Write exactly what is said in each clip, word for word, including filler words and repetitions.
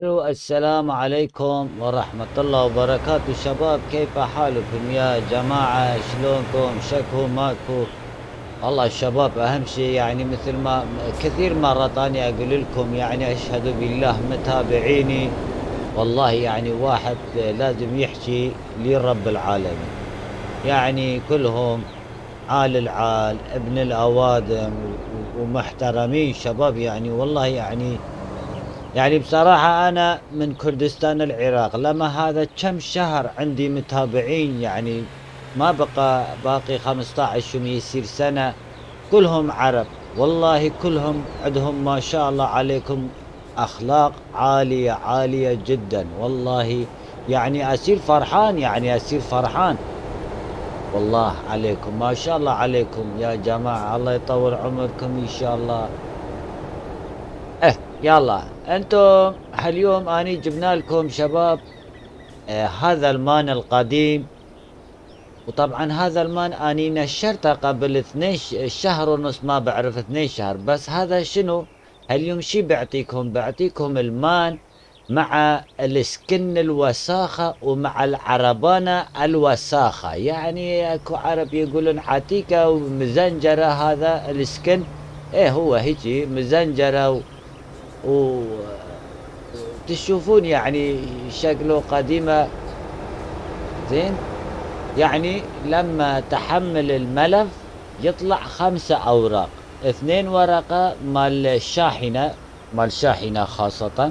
السلام عليكم ورحمة الله وبركاته. شباب، كيف حالكم يا جماعة؟ شلونكم؟ شكو ماكو؟ والله الشباب أهم شيء، يعني مثل ما كثير مرات أنا أقول لكم، يعني أشهد بالله متابعيني، والله يعني واحد لازم يحكي لرب العالمين، يعني كلهم عال العال ابن الأوادم ومحترمين شباب، يعني والله يعني يعني بصراحة أنا من كردستان العراق، لما هذا كم شهر عندي متابعين، يعني ما بقى باقي خمسة عشر يصير سنة، كلهم عرب، والله كلهم عندهم ما شاء الله عليكم أخلاق عالية عالية جدا، والله يعني أصير فرحان، يعني أصير فرحان، والله عليكم ما شاء الله عليكم يا جماعة، الله يطول عمركم إن شاء الله. إيه يلا أنتم اليوم أني جبنا لكم شباب، آه هذا المان القديم، وطبعا هذا المان أني نشرته قبل اثنين ش- شهر ونص، ما بعرف اثنين شهر، بس هذا شنو اليوم شي بعطيكم بعطيكم المان مع السكن الوساخة ومع العربانة الوساخة، يعني اكو عرب يقولون عتيكة ومزنجرة، هذا السكن ايه هو هيجي مزنجرة و... و... تشوفون يعني شكله قديمة زين، يعني لما تحمل الملف يطلع خمسة أوراق، اثنين ورقة مال الشاحنة، مال شاحنة خاصة،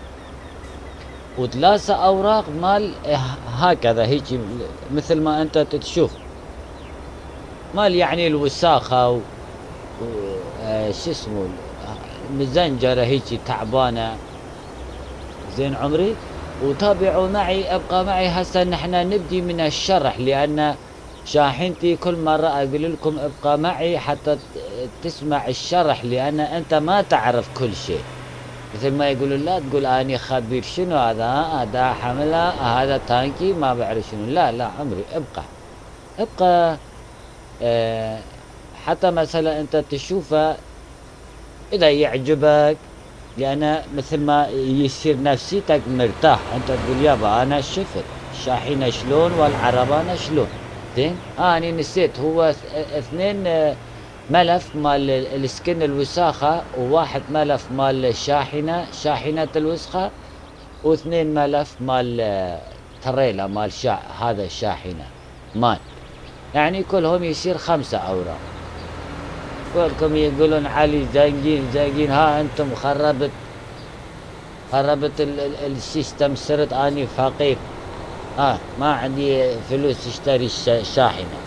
وثلاثة أوراق مال هكذا هيك، مثل ما أنت تشوف مال يعني الوساخة و... و... آه، شو اسمه، مزنجرة هيك تعبانة. زين عمري، وتابعوا معي، ابقى معي هسه نحن نبدي من الشرح، لان شاحنتي كل مرة اقول لكم ابقى معي حتى ت- تسمع الشرح، لان انت ما تعرف كل شيء، مثل ما يقولون لا تقول اني خبير، شنو هذا؟ ها، هذا حملة، هذا تانكي، ما بعرف شنو، لا لا عمري ابقى ابقى. أه حتى مثلا انت تشوفه اذا يعجبك، لأن مثل ما يصير نفسيتك مرتاح، أنت تقول يابا أنا شفت الشاحنة شلون والعربانة شلون. زين، آه أنا نسيت، هو اث- اثنين، آه، ملف مال السكن الوساخة، وواحد ملف مال الشاحنة، شاحنة الوسخة، واثنين ملف مال آه، تريلا مال شا هذا الشاحنة مان، يعني كلهم يصير خمسة أوراق. كلكم يقولون علي زنقين زنقين، ها أنتم خربت خربت ال- ال- السيستم، صرت اني فقير، اه ما عندي فلوس اشتري الش- الشاحنة.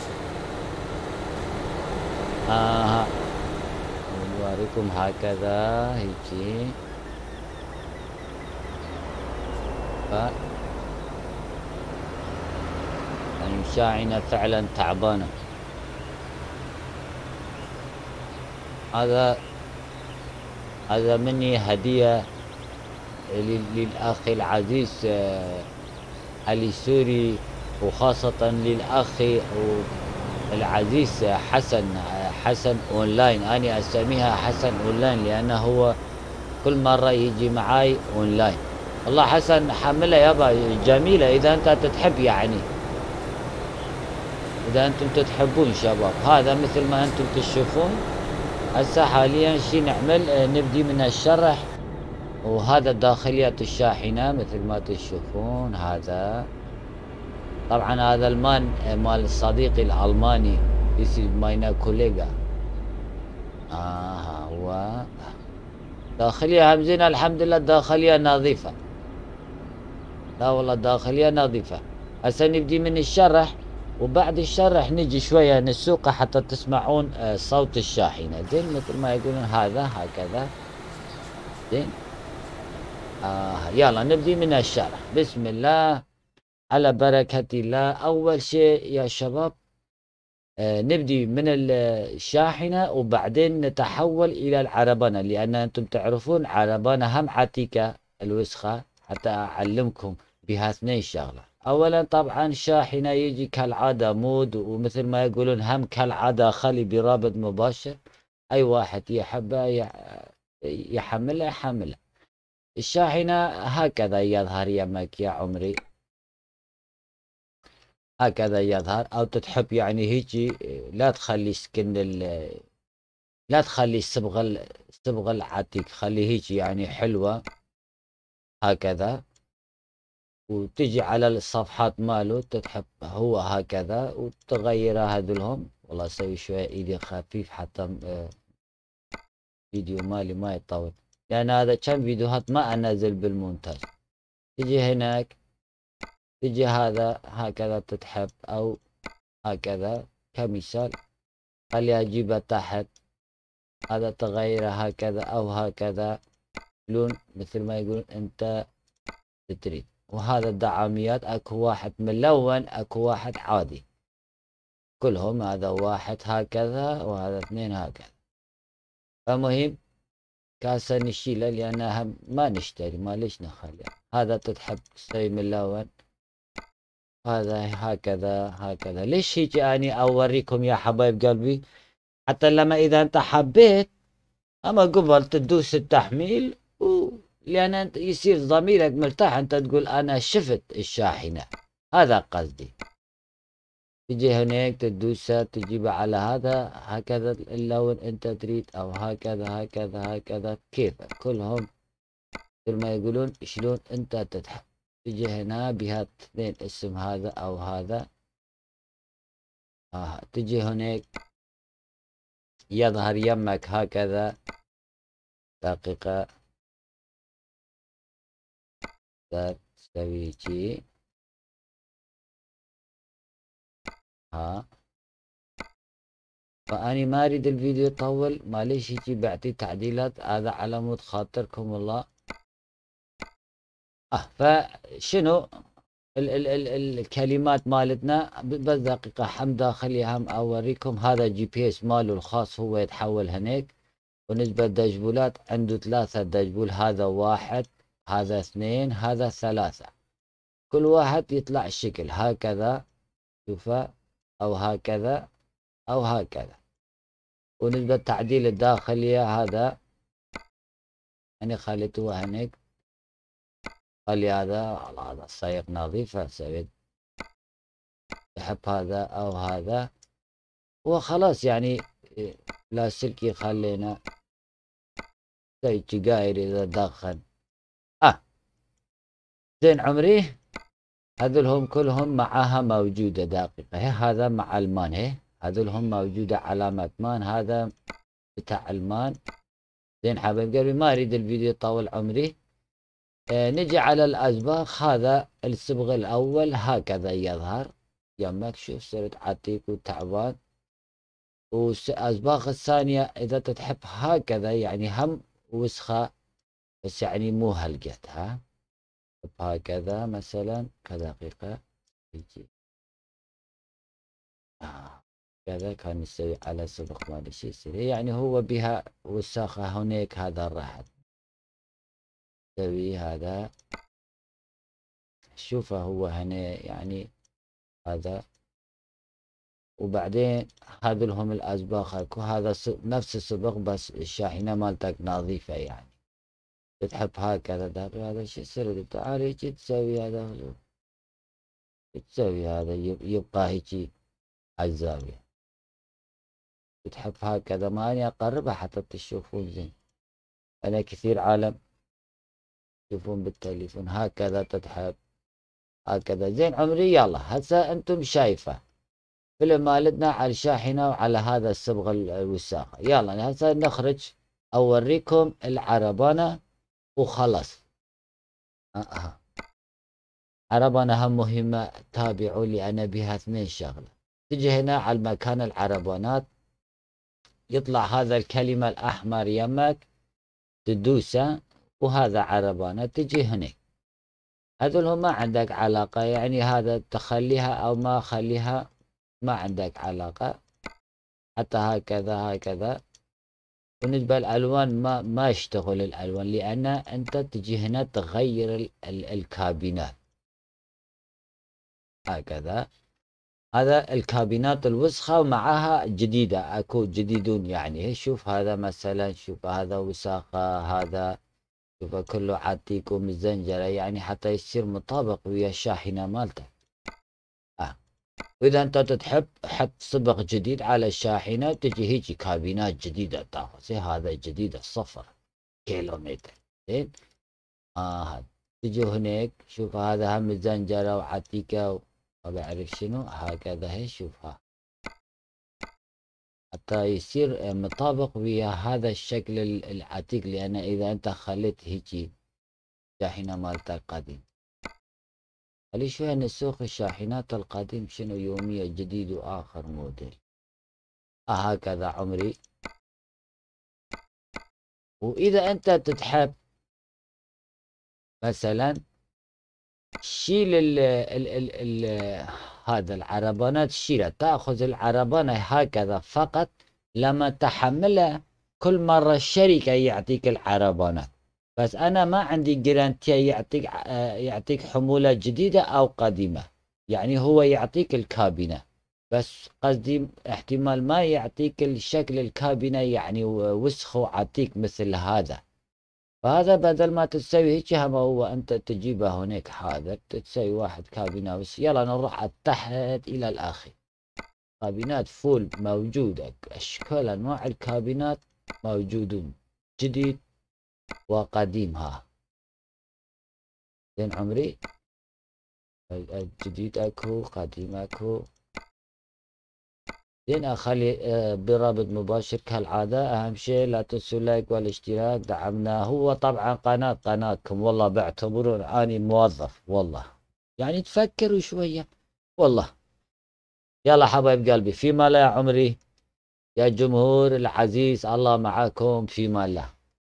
آه نوريكم هكذا هيجي، ف يعني شاحنة فعلا تعبانة. هذا هذا مني هدية لل- للأخ العزيز، آه، علي سوري، وخاصة للأخ العزيز حسن، آه، حسن أونلاين، أنا أسميها حسن أونلاين لأنه هو كل مرة يجي معاي اونلاين. والله حسن حملها يابا جميلة، اذا انت تتحب، يعني اذا انتم تتحبون شباب، هذا مثل ما انتم تشوفون. هسه حاليا شي نعمل، آه، نبدي من الشرح، وهذا داخليات الشاحنة مثل ما تشوفون. هذا طبعا هذا المان، آه، مال صديقي الالماني، this is my colleague. آه هو داخلية همزين، الحمد لله داخلية نظيفة، لا والله داخلية نظيفة. هسه نبدي من الشرح، وبعد الشرح نجي شوية نسوقه حتى تسمعون آه، صوت الشاحنة، زين مثل ما يقولون هذا هكذا. زين، آه يلا نبدي من الشرح، بسم الله على بركة الله. أول شيء يا شباب، آه نبدي من الشاحنة وبعدين نتحول إلى العربنة، لأن أنتم تعرفون عربنة هم عتيكة الوسخة، حتى أعلمكم بها اثنين شغلة. أولا طبعا شاحنة يجي كالعادة مود، ومثل ما يقولون هم كالعادة خلي برابط مباشر، أي واحد يحبه يح- يحمله يحمله. الشاحنة هكذا يظهر يمك يا عمري، هكذا يظهر. او تتحب يعني هيجي لا تخلي سكن ال لا تخلي الصبغة الصبغة العتيق، خلي هيجي يعني حلوة هكذا، وتجي على الصفحات ماله تتحب هو هكذا وتغيرها هذلهم. والله اسوي شوية ايدي خفيف حتى اه فيديو مالي ما يطول، لان هذا كان فيديوهات ما انزل بالمونتاج. تجي هناك، تجي هذا هكذا تتحب، او هكذا كمثال خليها اجيبها تحت، هذا تغيره هكذا او هكذا لون مثل ما يقولون انت تريد. وهذا الدعاميات اكو واحد ملون اكو واحد عادي، كلهم هذا واحد هكذا وهذا اثنين هكذا. فمهم كاسة نشيله لانها ما نشتري، ما ليش نخليها. هذا تتحب تسوي ملون، هذا هكذا هكذا. ليش هيك اني اوريكم يا حبايب قلبي؟ حتى لما اذا انت حبيت اما قبل تدوس التحميل و... لان انت يصير ضميرك مرتاح، انت تقول انا شفت الشاحنة، هذا قصدي. تجي هناك تدوسها تجيبها على هذا هكذا اللون انت تريد، او هكذا هكذا هكذا كيف كلهم مثل ما يقولون شلون انت تتحب. تجي هنا بها اثنين اسم هذا او هذا آه. تجي هناك يظهر يمك هكذا دقيقة تسوي شي ها. فأني ما أريد الفيديو يطول، معليش هيجي بعطي تعديلات، هذا على مود خاطركم والله. اه فشنو ال ال ال الكلمات مالتنا بس دقيقة حم داخلي هم أوريكم. هذا جي بي اس ماله الخاص، هو يتحول هناك. ونسبة دجبولات عنده ثلاثة دجبول، هذا واحد هذا اثنين هذا ثلاثة، كل واحد يطلع الشكل هكذا شوفه، أو هكذا أو هكذا. ونسبة تعديل الداخلية هذا يعني خليته هناك، خلي هذا على هذا الصيغ نظيفة سويت تحب هذا أو هذا وخلاص. يعني لاسلكي خلينا زي جاير إذا دخل آه زين عمري. هذولهم كلهم معاها موجودة دقيقة، هي هذا مع المان، هي هذولهم موجودة علامة مان، هذا بتاع المان. زين حبيب قلبي ما أريد الفيديو يطول عمري. آه نجي على الأسباغ. هذا الصبغ الأول هكذا يظهر يمك، شوف صرت عتيق وتعبان. والأسباغ الثانية إذا تتحب هكذا يعني هم وسخة، بس يعني مو هالقد ها. هكذا مثلا كدقيقة يجي آه. كذا كان يسوي على سبق ما شي يصير، يعني هو بها وساخة هناك. هذا راح تسوي هذا شوفه هو هنا يعني هذا. وبعدين هذا لهم الأسباغ اكو، هذا نفس السبق بس الشاحنة مالتك نظيفة يعني. تحب هكذا دابا هذا شو يصير؟ تعال هيجي تسوي هذا، تسوي هذا يبقى هيجي على الزاوية. تحب هكذا، ما أني أقربها حتى تشوفون زين. أنا كثير عالم يشوفون بالتليفون هكذا تتحب هكذا. زين عمري يلا هسه أنتم شايفة فيلم مالتنا على الشاحنة وعلى هذا الصبغة الوساخة. يلا هسه نخرج أوريكم العربانة وخلص. أه أه. عربانة هم مهمة، تابعوا لي أنا بها اثنين شغلة. تجي هنا على المكان العربانات يطلع هذا الكلمة الأحمر يمك تدوسه، وهذا عربانة تجي هنا. هذول ما عندك علاقة، يعني هذا تخليها أو ما خليها ما عندك علاقة. حتى هكذا هكذا. بالنسبة للألوان ما ما يشتغل الألوان، لأن أنت تجي هنا تغير ال ال الكابينات هكذا. هذا الكابينات الوسخة ومعها جديدة اكو جديدون يعني. شوف هذا مثلا، شوف هذا وساخة، هذا شوفه كله عتيق ومزنجرة، يعني حتى يصير مطابق ويا الشاحنة مالته. آه. وإذا أنت تحب حط صبغ جديد على الشاحنة، وتجي هيجي كابينات جديدة تاخذ زي هذا جديد الصفر كيلومتر. زين. آه هذا تجي هناك شوف هذا هم مزنجرة وعتيقة وما بعرف شنو هكذا. هي شوفها حتى يصير مطابق ويا هذا الشكل العتيق، لأن إذا أنت خليت هيجي شاحنة مالت القديم. خلي شوية نسوق الشاحنات القديم شنو يومية جديد وآخر موديل. آه هكذا عمري. وإذا أنت تتحب مثلا شيل ال ال ال ال هذا العربانات، شيلها، تأخذ العربانة هكذا فقط لما تحملها. كل مرة الشركة يعطيك العربانات، بس أنا ما عندي جرانتي يعطيك يعطيك حمولة جديدة أو قديمة. يعني هو يعطيك الكابينة بس، قصدي احتمال ما يعطيك الشكل الكابينة يعني وسخ وعتيق مثل هذا. فهذا بدل ما تسوي هيك هم هو أنت تجيبه هناك حاضر تسوي واحد كابينة بس. يلا نروح تحت إلى الآخر. كابينات فول موجودة، أشكال أنواع الكابينات موجودون، جديد وقديم. ها زين عمري، الجديد أكو، قديم أكو. زين أخلي برابط مباشر كالعادة. أهم شيء لا تنسوا اللايك والاشتراك، دعمنا. هو طبعا قناة قناتكم، والله بعتبرون أني موظف والله، يعني تفكروا شوية والله. يلا حبايب قلبي، فيما لا يا عمري، يا جمهور العزيز، الله معاكم، فيما لا.